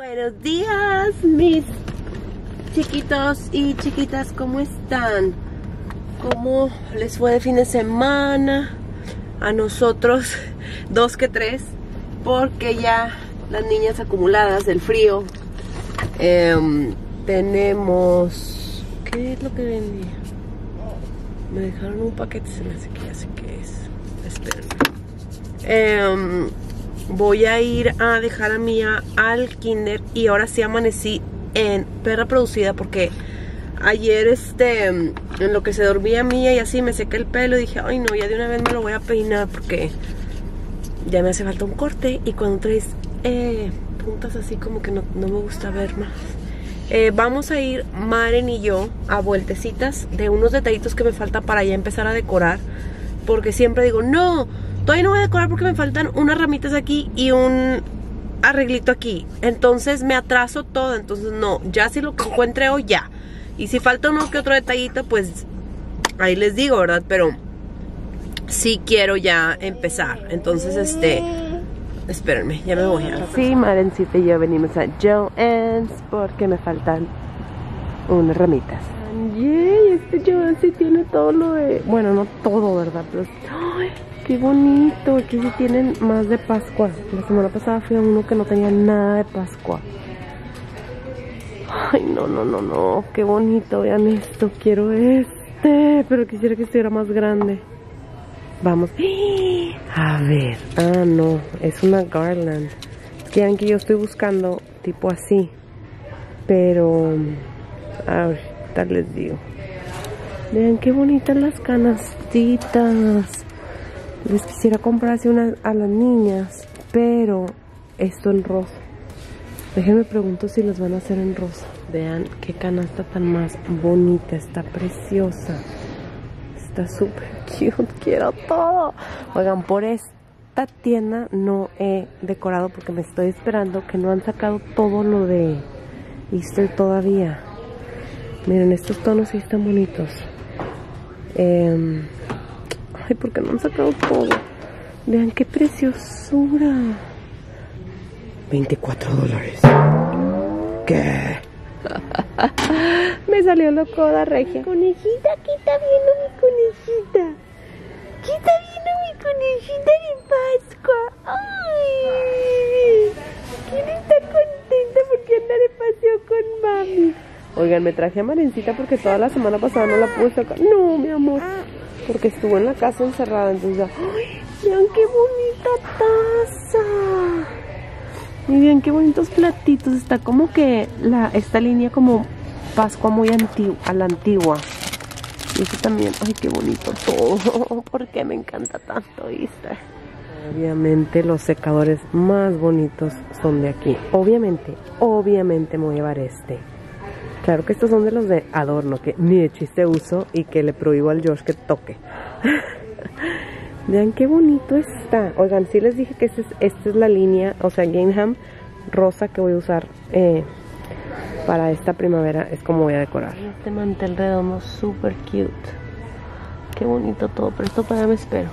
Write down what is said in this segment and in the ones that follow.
Buenos días, mis chiquitos y chiquitas, ¿cómo están? ¿Cómo les fue de fin de semana? A nosotros, 2 que 3, porque ya las niñas acumuladas del frío. Tenemos... ¿Qué es lo que vendí? Me dejaron un paquete, se me hace que ya sé qué es. Espérenme. Voy a ir a dejar a Mía al kinder y ahora sí amanecí en perra producida porque ayer en lo que se dormía Mía y así me sequé el pelo y dije, ay no, ya de una vez me lo voy a peinar porque ya me hace falta un corte y cuando traes puntas así como que no me gusta ver más. Vamos a ir Maren y yo a vueltecitas de unos detallitos que me faltan para ya empezar a decorar, porque siempre digo, no, todavía no voy a decorar porque me faltan unas ramitas aquí y un arreglito aquí, entonces me atraso todo. Entonces no, ya si lo que encuentre hoy ya, y si falta uno que otro detallito pues ahí les digo, ¿verdad? Pero sí quiero ya empezar. Entonces espérenme, ya me voy a... Sí, Marencita y yo venimos a Joann's porque me faltan unas ramitas. Yay, Joann's sí tiene todo lo de... Bueno, no todo, ¿verdad? Pero... ¡ay, qué bonito! Aquí sí tienen más de Pascua. La semana pasada fui a uno que no tenía nada de Pascua. Ay, no. Qué bonito, vean esto. Quiero pero quisiera que estuviera más grande. Vamos. A ver. Ah, no. Es una garland. Quieren que yo estoy buscando tipo así. Pero... a ver, tal les digo. Vean qué bonitas las canastitas. Les quisiera comprar así una a las niñas. Pero esto en rosa. Déjenme pregunto si las van a hacer en rosa. Vean qué canasta tan más bonita. Está preciosa. Está súper cute, quiero todo. Oigan, por esta tienda no he decorado porque me estoy esperando que no han sacado todo lo de Easter todavía. Miren, estos tonos sí están bonitos. Ay, porque no han sacado todo. Vean qué preciosura. $24. ¿Qué? Me salió loco la regia. Conejita, ¿qué está viendo mi conejita? ¿Qué está viendo mi conejita de Pascua? ¡Ay! ¿Quién está contenta porque anda de paseo con mami? Oigan, me traje a Marencita porque toda la semana pasada no la pude sacar. No, mi amor, porque estuvo en la casa encerrada. Entonces ya... ¡ay! Vean qué bonita taza. Y bien, qué bonitos platitos. Está como que esta línea como Pascua muy a la antigua. Y este también, ay, qué bonito todo. ¿Por qué me encanta tanto, viste? Obviamente los secadores más bonitos son de aquí. Obviamente me voy a llevar este. Claro que estos son de los de adorno, que ni de chiste uso y que le prohíbo al Josh que toque. Vean qué bonito está. Oigan, sí les dije que esta es la línea, o sea, Gingham rosa que voy a usar para esta primavera. Es como voy a decorar. Este mantel redondo súper cute. Qué bonito todo, pero esto todavía me espero.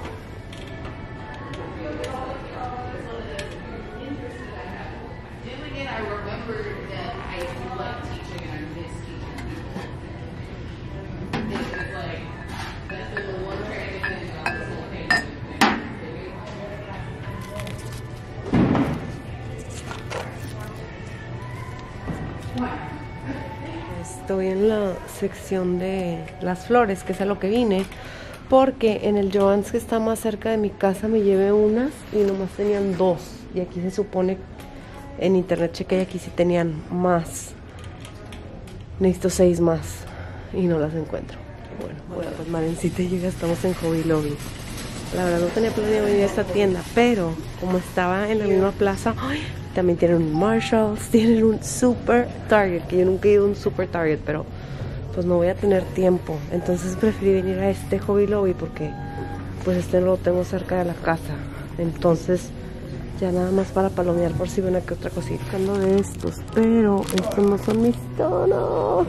Estoy en la sección de las flores, que es a lo que vine, porque en el Joann's que está más cerca de mi casa me llevé unas y nomás tenían 2, y aquí se supone, en internet chequé y aquí sí tenían más. Necesito 6 más y no las encuentro. Bueno, pues Marencita y yo estamos en Hobby Lobby. La verdad no tenía planeado ir a esta tienda, pero como estaba en la misma plaza, ¡ay! También tienen un Marshalls, tienen un Super Target, que yo nunca he ido a un Super Target, pero pues no voy a tener tiempo. Entonces preferí venir a este Hobby Lobby porque pues este no lo tengo cerca de la casa. Entonces ya nada más para palomear por si ven aquí otra cosita. Buscando de estos, pero estos no son mis tonos.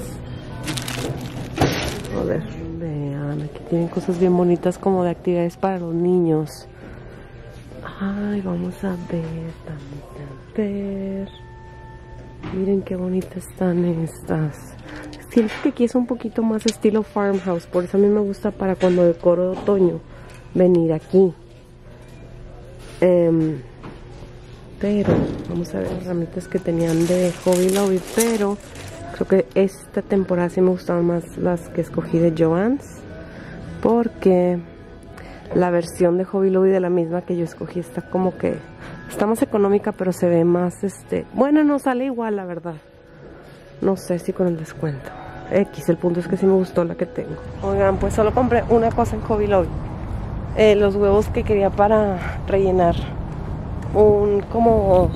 A ver, vean, aquí tienen cosas bien bonitas como de actividades para los niños. Ay, vamos a ver, vamos a ver. Miren qué bonitas están estas. Siento que aquí es un poquito más estilo farmhouse, por eso a mí me gusta para cuando decoro de otoño venir aquí. Pero vamos a ver las ramitas que tenían de Hobby Lobby, pero creo que esta temporada sí me gustaban más las que escogí de Joann's, porque la versión de Hobby Lobby de la misma que yo escogí está como que está más económica, pero se ve más bueno, no sale igual, la verdad. No sé si con el descuento X, el punto es que sí me gustó la que tengo. Oigan, pues solo compré una cosa en Hobby Lobby, los huevos que quería para rellenar un ¿cómo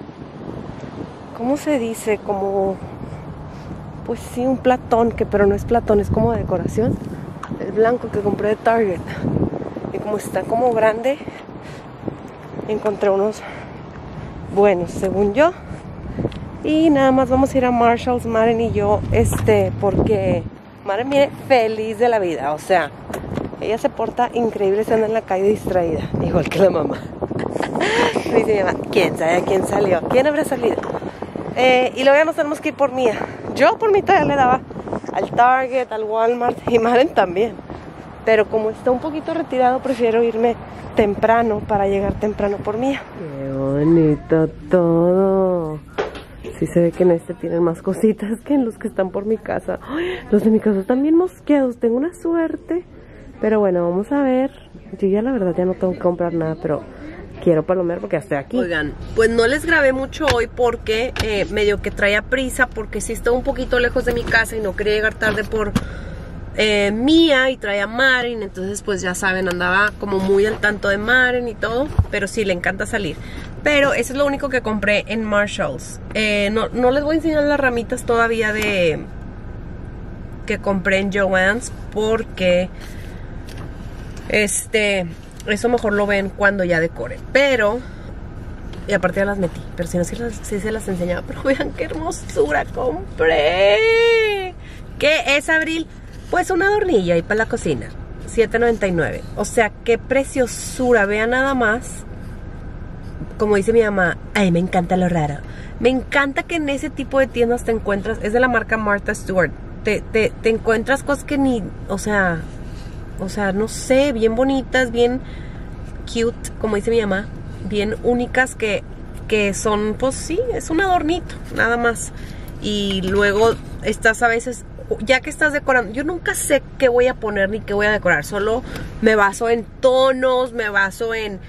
se dice? Como, pues sí, un platón, pero no es platón, es como de decoración. El blanco que compré de Target, y como está como grande, encontré unos buenos, según yo. Y nada más vamos a ir a Marshalls, Maren y yo, porque Maren viene feliz de la vida. O sea, ella se porta increíble, se anda en la calle distraída, igual que la mamá. Me dice mi mamá, ¿quién sabe a quién salió? ¿Quién habrá salido? Y luego ya nos tenemos que ir por Mía. Yo por mi todavía le daba al Target, al Walmart, y Maren también. Pero como está un poquito retirado, prefiero irme temprano para llegar temprano por Mía. ¡Qué bonito todo! Sí se ve que en tienen más cositas que en los que están por mi casa. ¡Ay! Los de mi casa están bien mosqueados, tengo una suerte. Pero bueno, vamos a ver. Yo ya la verdad ya no tengo que comprar nada, pero quiero palomear porque ya estoy aquí. Oigan, pues no les grabé mucho hoy porque medio que traía prisa, porque sí estaba un poquito lejos de mi casa y no quería llegar tarde por Mía, y traía Maren. Entonces pues ya saben, andaba como muy al tanto de Maren y todo, pero sí le encanta salir. Pero eso es lo único que compré en Marshalls. No les voy a enseñar las ramitas todavía que compré en Joann's, porque eso mejor lo ven cuando ya decore. Pero, y aparte ya las metí, pero si no, sí se las enseñaba. Pero vean qué hermosura compré. ¿Qué es, Abril? Pues una adornilla ahí para la cocina, $7.99. O sea, qué preciosura. Vean nada más. Como dice mi mamá, ay, me encanta lo raro. Me encanta que en ese tipo de tiendas te encuentras, es de la marca Martha Stewart, te encuentras cosas que ni, o sea, no sé, bien bonitas, bien cute, como dice mi mamá, bien únicas, que son, pues sí, es un adornito, nada más. Y luego estás a veces, ya que estás decorando, yo nunca sé qué voy a poner ni qué voy a decorar, solo me baso en tonos, me baso en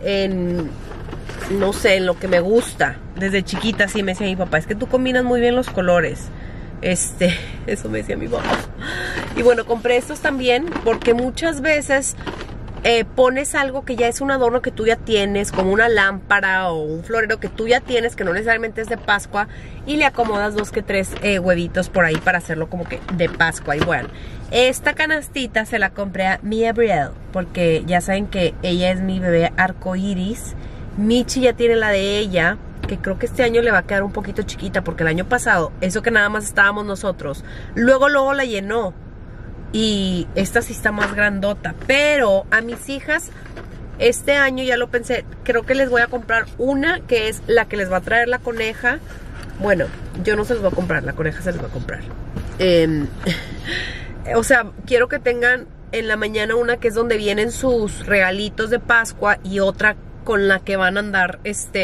no sé, en lo que me gusta. Desde chiquita sí me decía mi papá, es que tú combinas muy bien los colores. Eso me decía mi papá. Y bueno, compré estos también porque muchas veces pones algo que ya es un adorno que tú ya tienes, como una lámpara o un florero que tú ya tienes, que no necesariamente es de Pascua, y le acomodas 2 que 3 huevitos por ahí para hacerlo como que de Pascua. Y bueno, esta canastita se la compré a Mia Brielle, porque ya saben que ella es mi bebé arcoíris. Michi ya tiene la de ella, que creo que este año le va a quedar un poquito chiquita, porque el año pasado, eso que nada más estábamos nosotros, luego la llenó, y esta sí está más grandota. Pero a mis hijas este año ya lo pensé, creo que les voy a comprar una que es la que les va a traer la coneja. Bueno, yo no se los voy a comprar, la coneja se les va a comprar. O sea, quiero que tengan en la mañana una que es donde vienen sus regalitos de Pascua, y otra con la que van a andar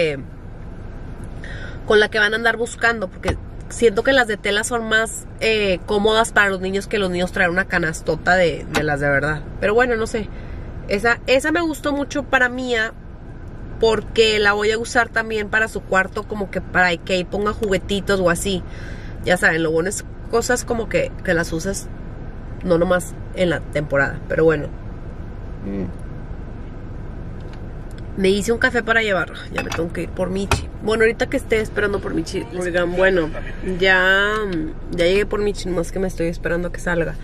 buscando, porque siento que las de tela son más cómodas para los niños, que los niños traen una canastota de las de verdad. Pero bueno, no sé, esa me gustó mucho para Mía, porque la voy a usar también para su cuarto, como que para que ahí ponga juguetitos o así. Ya saben, lo bueno es cosas como que las usas no nomás en la temporada. Pero bueno, me hice un café para llevar. Ya me tengo que ir por Michi. Bueno, ahorita que esté esperando por Michi, oigan, bueno, ya llegué por Michi, más que me estoy esperando a que salga.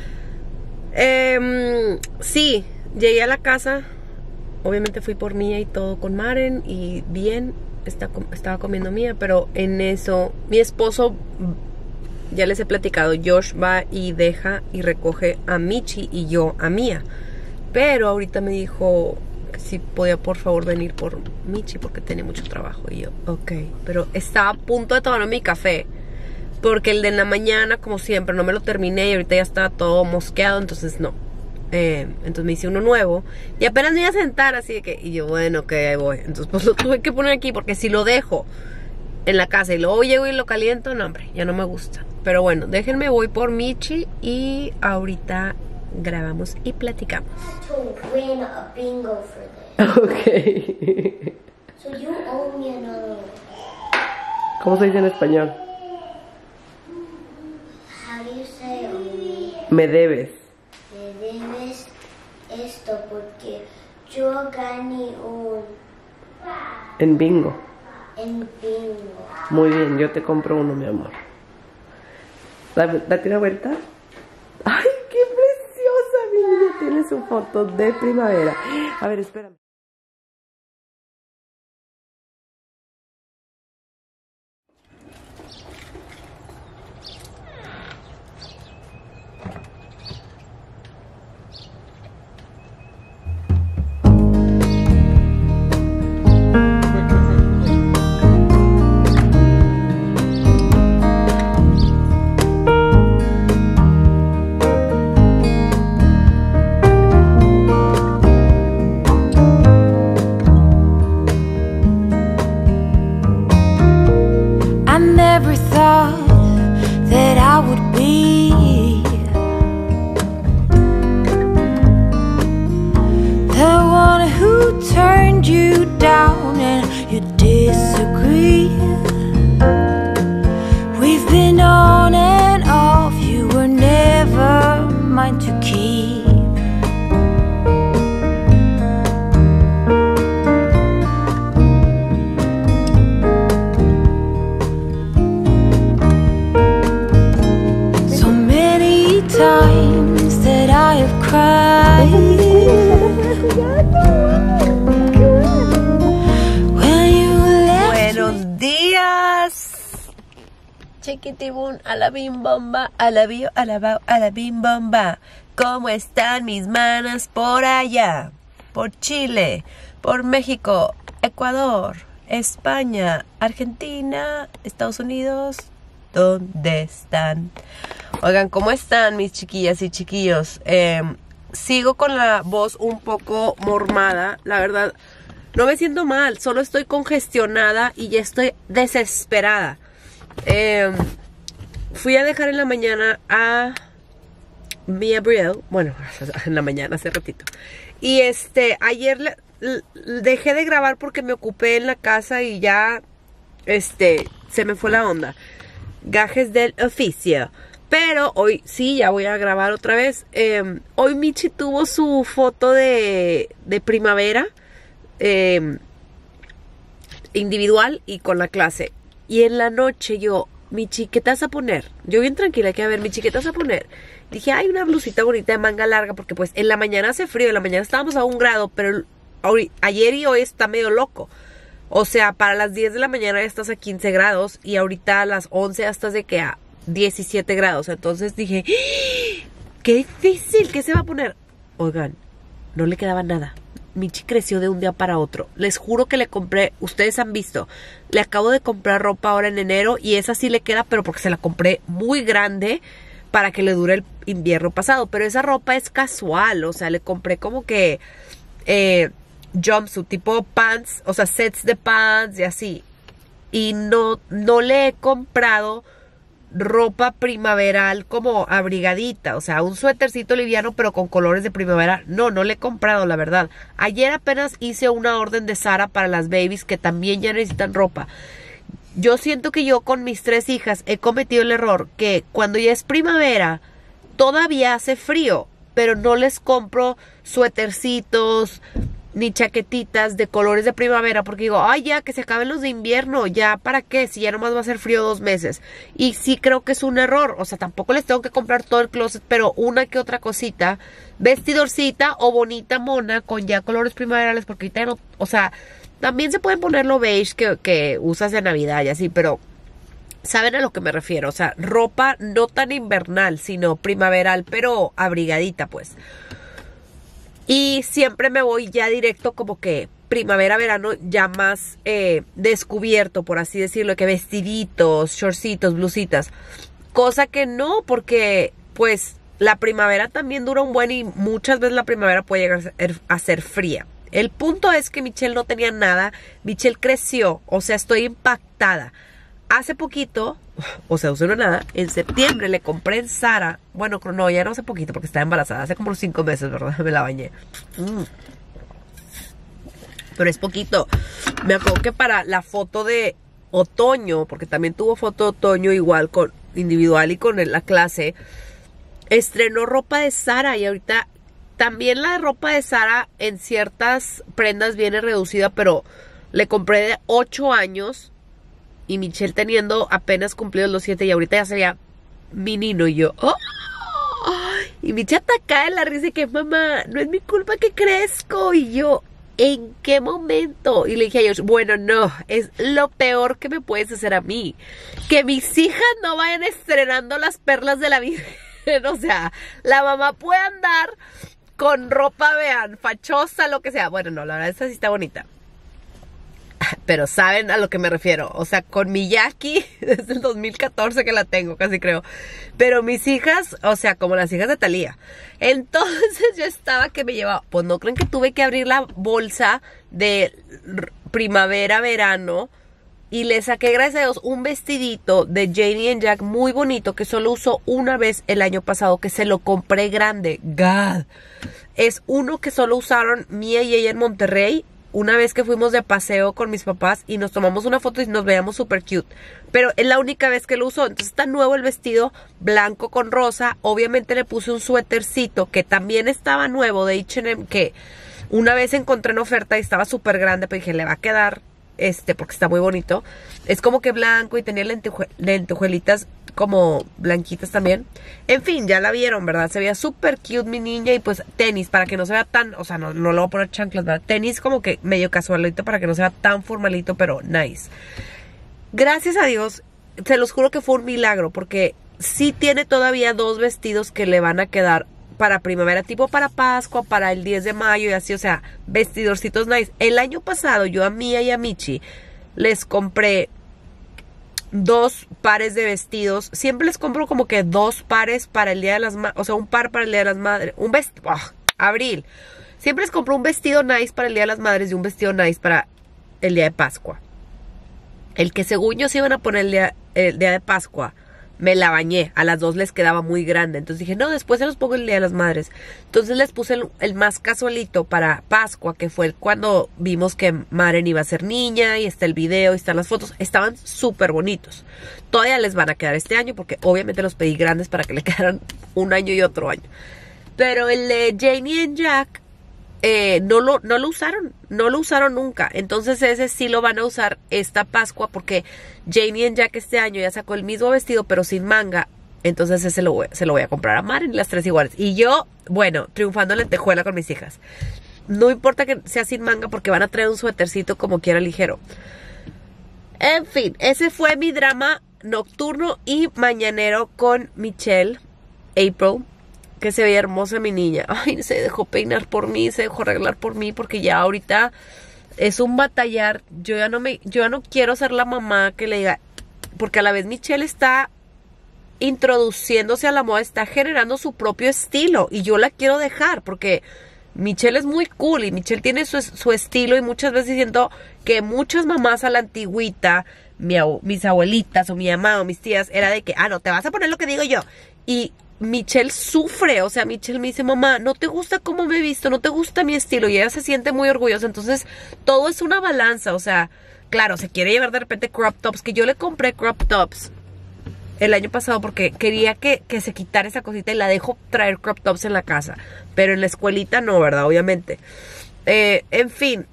Sí, llegué a la casa. Obviamente fui por Mía y todo con Maren, y bien, estaba comiendo Mía, pero en eso mi esposo, ya les he platicado, Josh va y deja y recoge a Michi y yo a Mía. Pero ahorita me dijo que si podía por favor venir por Michi porque tenía mucho trabajo. Y yo, ok, pero estaba a punto de tomar mi café porque el de la mañana, como siempre, no me lo terminé y ahorita ya estaba todo mosqueado, entonces no. Entonces me hice uno nuevo y apenas me iba a sentar, así de que, y yo, bueno, ok, ahí voy. Entonces pues lo tuve que poner aquí porque si lo dejo en la casa y luego llego y lo caliento, no, hombre, ya no me gusta. Pero bueno, déjenme, voy por Michi y ahorita grabamos y platicamos. Ok. So you owe me another one. ¿Cómo se dice en español? How do you say owe me? Me debes. Me debes esto porque yo gané un En bingo. en bingo. Muy bien, yo te compro uno, mi amor. Date una vuelta. ¡Ay, qué preciosa, mi niña! Tiene su foto de primavera. A ver, espérame. Buenos días, chiquitibún, a la bim bomba, a la bio, a la bim bomba. ¿Cómo están mis manas por allá? Por Chile, por México, Ecuador, España, Argentina, Estados Unidos. ¿Dónde están? Oigan, ¿cómo están mis chiquillas y chiquillos? Sigo con la voz un poco mormada, la verdad. No me siento mal, solo estoy congestionada y ya estoy desesperada. Fui a dejar en la mañana a mi Abriel, bueno, en la mañana, hace ratito. Y ayer dejé de grabar porque me ocupé en la casa y ya, se me fue la onda. Gajes del oficio. Pero hoy sí, ya voy a grabar otra vez. Hoy Michi tuvo su foto de primavera. Individual y con la clase. Y en la noche yo, Michi, ¿qué te vas a poner? Yo bien tranquila, que a ver, Michi, ¿qué te vas a poner? Dije, hay una blusita bonita de manga larga, porque pues en la mañana hace frío, en la mañana estábamos a 1 grado, pero ayer y hoy está medio loco. O sea, para las 10 de la mañana ya estás a 15 grados y ahorita a las 11 ya estás de que a 17 grados. Entonces dije, qué difícil, ¿qué se va a poner? Oigan, no le quedaba nada. Michi creció de un día para otro. Les juro que le compré, ustedes han visto, le acabo de comprar ropa ahora en enero y esa sí le queda, pero porque se la compré muy grande para que le dure el invierno pasado. Pero esa ropa es casual, o sea, le compré como que jumpsuit, tipo pants, o sea, sets de pants y así. Y no le he comprado ropa primaveral como abrigadita, o sea, un suétercito liviano pero con colores de primavera. No le he comprado, la verdad. Ayer apenas hice una orden de Zara para las babies que también ya necesitan ropa. Yo siento que yo con mis 3 hijas he cometido el error que cuando ya es primavera todavía hace frío, pero no les compro suétercitos ni chaquetitas de colores de primavera, porque digo, ay, ya, que se acaben los de invierno, ya, ¿para qué? Si ya nomás va a ser frío 2 meses. Y sí creo que es un error, o sea, tampoco les tengo que comprar todo el closet, pero una que otra cosita, vestidorcita o bonita mona con ya colores primaverales, porque ahorita no, o sea, también se pueden poner lo beige que usas de Navidad y así, pero ¿saben a lo que me refiero? O sea, ropa no tan invernal, sino primaveral, pero abrigadita, pues. Y siempre me voy ya directo como que primavera, verano, ya más descubierto, por así decirlo, que vestiditos, shortcitos, blusitas. Cosa que no, porque pues la primavera también dura un buen y muchas veces la primavera puede llegar a ser fría. El punto es que Michelle no tenía nada, Michelle creció, o sea, estoy impactada. Hace poquito, o sea, no nada, en septiembre le compré en Zara, bueno, no, ya no hace poquito porque estaba embarazada, hace como 5 meses, ¿verdad? Me la bañé. Pero es poquito. Me acuerdo que para la foto de otoño, porque también tuvo foto de otoño igual con individual y con la clase, estrenó ropa de Zara y ahorita también la ropa de Zara en ciertas prendas viene reducida, pero le compré de 8 años y Michelle teniendo apenas cumplido los 7 y ahorita ya sería mi nino y yo, ¡oh! Y Michelle atacada en la risa y que mamá, no es mi culpa que crezco y yo, ¿en qué momento? Y le dije a ellos, bueno, no, es lo peor que me puedes hacer a mí. Que mis hijas no vayan estrenando las perlas de la Virgen. O sea, la mamá puede andar con ropa, vean, fachosa, lo que sea. Bueno, no, la verdad esta sí está bonita. Pero saben a lo que me refiero. O sea, con mi Jackie, desde el 2014 que la tengo, casi creo. Pero mis hijas, o sea, como las hijas de Thalía. Entonces yo estaba que me llevaba. Pues no creen que tuve que abrir la bolsa de primavera, verano. Y le saqué, gracias a Dios, un vestidito de Janie & Jack muy bonito. Que solo usó una vez el año pasado. Que se lo compré grande. God. Es uno que solo usaron Mía y ella en Monterrey. Una vez que fuimos de paseo con mis papás y nos tomamos una foto y nos veíamos súper cute. Pero es la única vez que lo usó. Entonces está nuevo el vestido, blanco con rosa. Obviamente le puse un suétercito que también estaba nuevo de H&M, que una vez encontré en oferta y estaba súper grande, pero dije, le va a quedar porque está muy bonito. Es como que blanco y tenía lentejuelitas como blanquitas también. En fin, ya la vieron, ¿verdad? Se veía súper cute mi niña. Y pues tenis, para que no se vea tan, o sea, no le voy a poner chanclas, ¿verdad? Tenis como que medio casualito para que no se vea tan formalito, pero nice. Gracias a Dios, se los juro que fue un milagro, porque sí tiene todavía 2 vestidos que le van a quedar para primavera, tipo para Pascua, para el 10 de mayo y así, o sea, vestidorcitos nice. El año pasado yo a Mía y a Michi les compré 2 pares de vestidos. Siempre les compro como que 2 pares para el Día de las Madres, o sea, un par para el Día de las Madres, un vestido, abril. Siempre les compro un vestido nice para el Día de las Madres y un vestido nice para el Día de Pascua. El que según yo se iban a poner el día de Pascua, me la bañé, a las 2 les quedaba muy grande, entonces dije, no, después se los pongo el Día de las Madres. Entonces les puse el más casualito para Pascua, que fue cuando vimos que Maren iba a ser niña, y está el video, y están las fotos, estaban súper bonitos. Todavía les van a quedar este año, porque obviamente los pedí grandes para que le quedaran un año y otro año. Pero el de Janie & Jack, no lo usaron nunca. Entonces ese sí lo van a usar esta Pascua, porque Janie & Jack este año ya sacó el mismo vestido pero sin manga. Entonces ese se lo voy a comprar a Maren, las 3 iguales. Y yo, bueno, triunfando en lentejuela con mis hijas. No importa que sea sin manga, porque van a traer un suétercito como quiera ligero. En fin, ese fue mi drama nocturno y mañanero con Michelle, April, que se veía hermosa mi niña. Ay, se dejó peinar por mí, se dejó arreglar por mí, porque ya ahorita es un batallar. Yo ya no quiero ser la mamá que le diga, porque a la vez Michelle está introduciéndose a la moda, está generando su propio estilo, y yo la quiero dejar, porque Michelle es muy cool, y Michelle tiene su estilo, y muchas veces siento que muchas mamás a la antigüita, mis abuelitas, o mi mamá, o mis tías, era de que, no, te vas a poner lo que digo yo, y Michelle sufre, o sea, Michelle me dice, mamá, no te gusta cómo me he visto, no te gusta mi estilo, y ella se siente muy orgullosa. Entonces todo es una balanza, o sea, claro, se quiere llevar de repente crop tops, que yo le compré crop tops el año pasado porque quería que se quitara esa cosita, y la dejo traer crop tops en la casa, pero en la escuelita no, ¿verdad? Obviamente. En fin,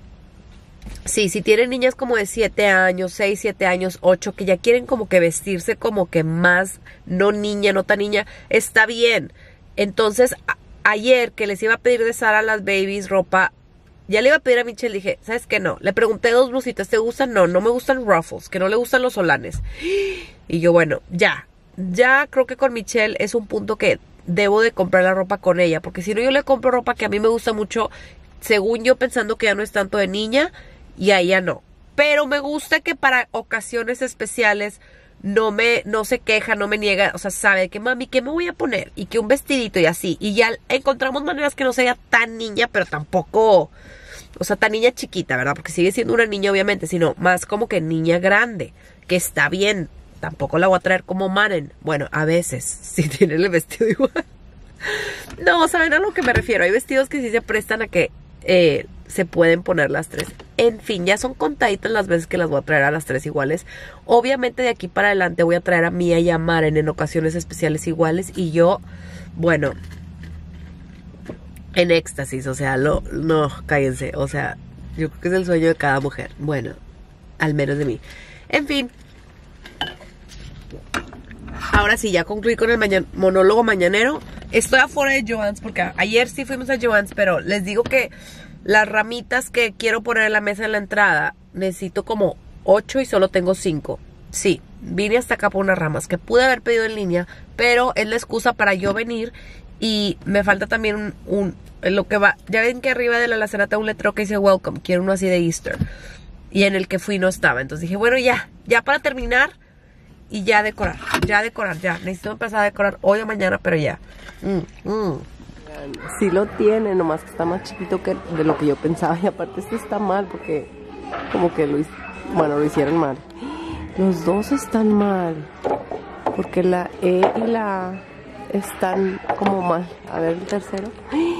sí, si tienen niñas como de 7 años, 6, 7 años, 8, que ya quieren como que vestirse como que más, no niña, no tan niña, está bien. Entonces, ayer que les iba a pedir de Zara a las babies ropa, ya le iba a pedir a Michelle, dije, ¿sabes qué? No, le pregunté 2 blusitas, ¿te gustan? No me gustan ruffles, que no le gustan los solanes. Y yo, bueno, ya creo que con Michelle es un punto que debo de comprar la ropa con ella, porque si no yo le compro ropa que a mí me gusta mucho, según yo pensando que ya no es tanto de niña, y a ella no. Pero me gusta que para ocasiones especiales no se queja, no me niega, o sea, sabe que mami, ¿qué me voy a poner? Y que un vestidito y así. Y ya encontramos maneras que no sea tan niña, pero tampoco, o sea, tan niña chiquita, ¿verdad? Porque sigue siendo una niña, obviamente, sino más como que niña grande, que está bien. Tampoco la voy a traer como Maren. Bueno, a veces, si tiene el vestido igual. No, ¿saben a lo que me refiero? Hay vestidos que sí se prestan a que se pueden poner las tres. En fin, ya son contaditas las veces que las voy a traer a las tres iguales. Obviamente de aquí para adelante voy a traer a Mía y a Maren en ocasiones especiales iguales. Y yo, bueno, en éxtasis, o sea, no, cállense. O sea, yo creo que es el sueño de cada mujer. Bueno, al menos de mí. En fin. Ahora sí, ya concluí con el monólogo mañanero. Estoy afuera de Joann's porque ayer sí fuimos a Joann's, pero les digo que las ramitas que quiero poner en la mesa en la entrada, necesito como 8 y solo tengo 5. Sí, vine hasta acá por unas ramas que pude haber pedido en línea, pero es la excusa para yo venir. Y me falta también lo que va, ya ven que arriba de la alacena está un letrero que dice welcome, quiero uno así de Easter. Y en el que fui no estaba, entonces dije, bueno, ya para terminar. Y ya decorar, ya. Necesito empezar a decorar hoy o mañana, pero ya. Sí lo tiene, nomás que está más chiquito que de lo que yo pensaba. Y aparte este está mal porque como que lo hicieron mal. Los dos están mal. Porque la E y la A están como mal. A ver el tercero.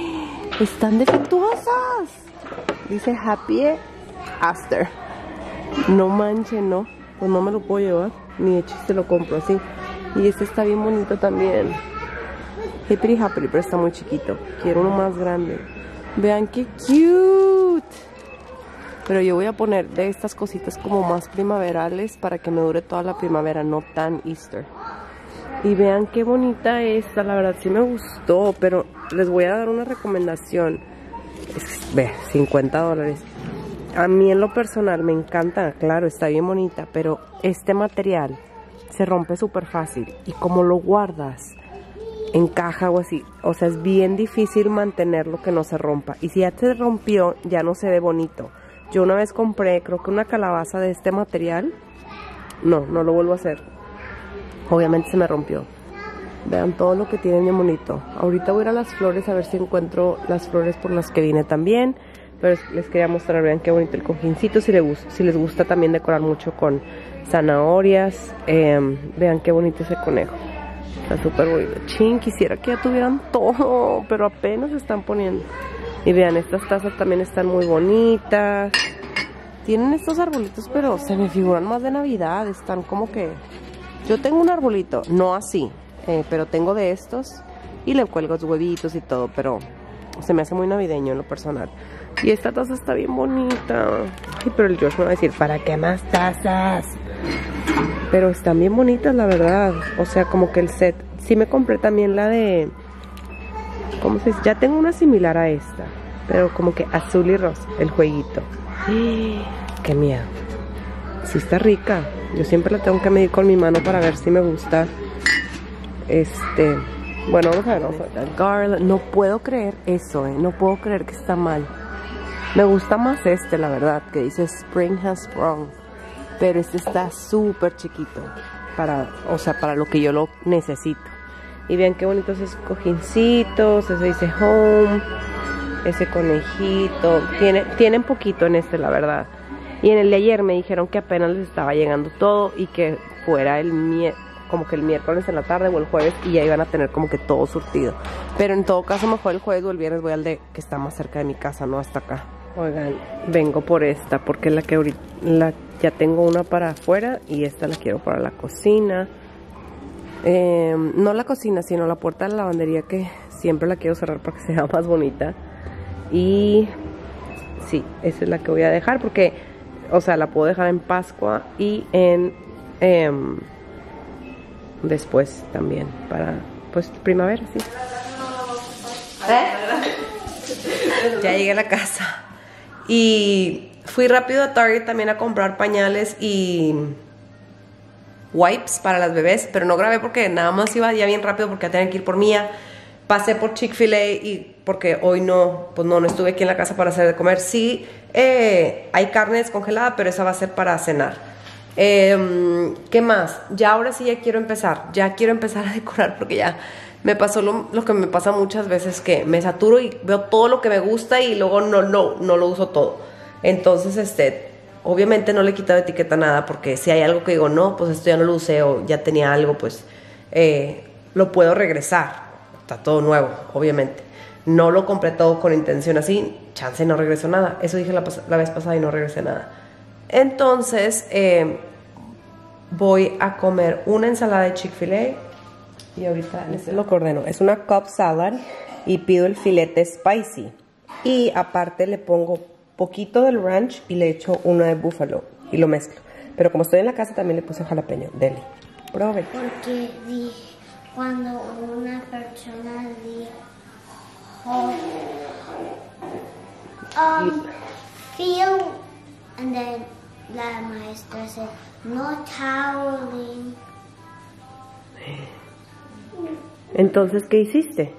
Están defectuosas. Dice Happy After. No manchen, no. Pues no me lo puedo llevar. Ni de chiste lo compro así. Y este está bien bonito también. Hippity happy, pero está muy chiquito. Quiero uno más grande. Vean qué cute. Pero yo voy a poner de estas cositas como más primaverales para que me dure toda la primavera, no tan Easter. Y vean qué bonita esta. La verdad sí me gustó, pero les voy a dar una recomendación. Ve, $50. A mí en lo personal me encanta, claro, está bien bonita, pero este material se rompe súper fácil y como lo guardas en caja o así, o sea, es bien difícil mantenerlo que no se rompa. Y si ya se rompió, ya no se ve bonito. Yo una vez compré, creo que una calabaza de este material, no lo vuelvo a hacer. Obviamente se me rompió. Vean todo lo que tienen de bonito. Ahorita voy a ir a las flores a ver si encuentro las flores por las que vine también. Pero les quería mostrar, vean qué bonito el cojincito. Si les gusta también decorar mucho con zanahorias. Vean qué bonito ese conejo. Está súper bonito. Chin, quisiera que ya tuvieran todo, pero apenas se están poniendo. Y vean, estas tazas también están muy bonitas. Tienen estos arbolitos, pero se me figuran más de Navidad. Están como que... Yo tengo un arbolito, no así, pero tengo de estos. Y le cuelgo los huevitos y todo, pero se me hace muy navideño en lo personal. Y esta taza está bien bonita. Ay, pero el Josh me va a decir, ¿para qué más tazas? Pero están bien bonitas, la verdad. O sea, como que el set. Sí me compré también la de... ¿Cómo se dice? Ya tengo una similar a esta. Pero como que azul y rosa, el jueguito. ¡Qué miedo! Sí está rica. Yo siempre la tengo que medir con mi mano para ver si me gusta. Bueno, vamos a ver. Garland. No puedo creer eso, No puedo creer que está mal. Me gusta más la verdad, que dice Spring has sprung. Pero este está súper chiquito. Para lo que yo lo necesito. Y vean qué bonitos esos cojincitos. Ese dice home. Ese conejito. Tienen poquito en la verdad. Y en el de ayer me dijeron que apenas les estaba llegando todo. Y que fuera como que el miércoles en la tarde o el jueves. Y ya iban a tener como que todo surtido. Pero en todo caso mejor el jueves o el viernes voy al de que está más cerca de mi casa, no hasta acá. Oigan, vengo por esta porque la que ahorita ya tengo una para afuera y esta la quiero para la cocina. No la cocina, sino la puerta de la lavandería, que siempre la quiero cerrar para que sea más bonita. Y sí, esa es la que voy a dejar porque, o sea, la puedo dejar en Pascua y en después también para, pues, primavera, sí. Ya llegué a la casa. Y fui rápido a Target también a comprar pañales y wipes para las bebés. Pero no grabé porque nada más iba ya bien rápido porque ya tenía que ir por Mía. pasé por Chick-fil-A y porque hoy no estuve aquí en la casa para hacer de comer. Sí, hay carne descongelada, pero esa va a ser para cenar. ¿Qué más? Ya ahora sí ya quiero empezar a decorar porque ya me pasó lo que me pasa muchas veces, que me saturo y veo todo lo que me gusta y luego no lo uso todo. Entonces, obviamente no le he quitado etiqueta a nada, porque si hay algo que digo, no, pues esto ya no lo usé o ya tenía algo, pues lo puedo regresar. Está todo nuevo, obviamente. No lo compré todo con intención así, chance no regreso nada. Eso dije la vez pasada y no regresé nada. Entonces, voy a comer una ensalada de Chick-fil-A y ahorita lo que ordeno. Es una Cobb salad y pido el filete spicy. Y aparte le pongo poquito del ranch y le echo uno de búfalo y lo mezclo. Pero como estoy en la casa también le puse jalapeño. Deli, pruebe. Porque cuando una persona dijo feel, and then la maestra said no toweling. Entonces, ¿qué hiciste?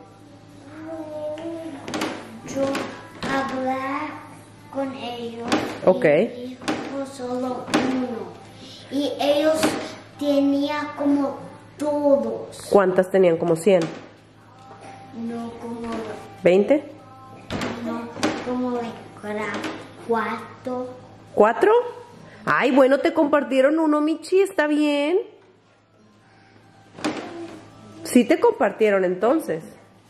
Yo hablé con ellos. Ok. Y dijo solo uno. Y ellos tenían como todos. ¿Cuántas tenían? ¿Como 100? No como... ¿20? No, como like 4. ¿4? Ay, bueno, te compartieron uno, Michi, está bien. Sí te compartieron entonces.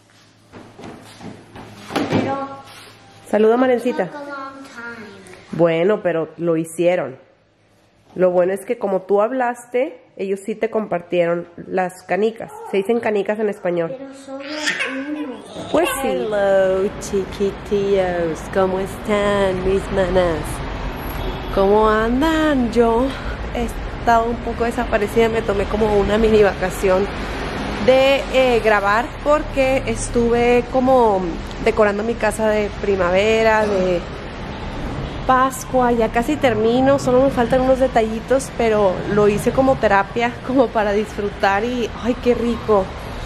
Pero... Saluda, Marencita. took a long time. Bueno, pero lo hicieron. Lo bueno es que como tú hablaste, ellos sí te compartieron las canicas. Se dicen canicas en español. Pero solo uno. Pues sí. Hello, chiquitillos. ¿Cómo están, mis manas? ¿Cómo andan? Yo he estado un poco desaparecida. Me tomé como una mini vacación de grabar porque estuve como decorando mi casa de primavera, de Pascua. Ya casi termino, solo me faltan unos detallitos, pero lo hice como terapia, como para disfrutar y ¡ay, qué rico!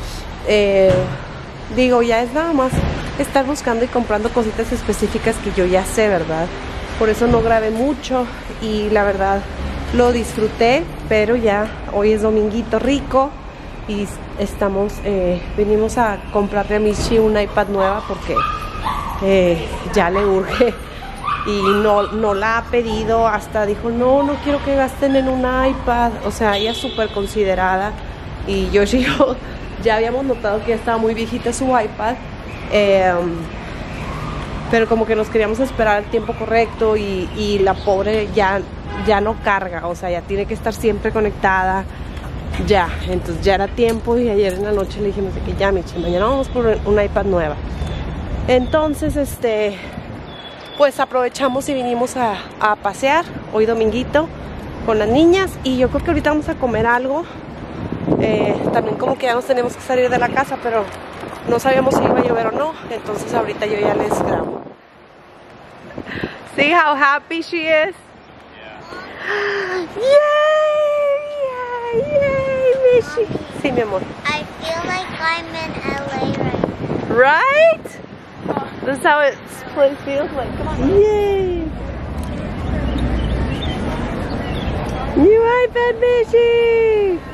Digo, ya es nada más estar buscando y comprando cositas específicas que yo ya sé, ¿verdad? Por eso no grabé mucho y la verdad lo disfruté, pero ya hoy es dominguito rico y vinimos a comprarle a Michi una iPad nueva porque ya le urge. Y no la ha pedido, hasta dijo, no quiero que gasten en un iPad. O sea, ella es súper considerada. Y yo ya habíamos notado que ya estaba muy viejita su iPad. Pero como que nos queríamos esperar el tiempo correcto y la pobre ya no carga. O sea, ya tiene que estar siempre conectada. Ya, entonces ya era tiempo y ayer en la noche le dijimos de que ya, Michi, mañana vamos por una iPad nueva. Entonces, pues aprovechamos y vinimos a pasear hoy dominguito con las niñas y yo creo que ahorita vamos a comer algo. También como que ya nos tenemos que salir de la casa, pero no sabíamos si iba a llover o no, entonces ahorita yo ya les grabo. See how happy she is? Yeah. Yay, Michi. Sí, mi amor. I feel like I'm in LA Right? This is how it feels like. Come on. Yay! New iPad, Michi!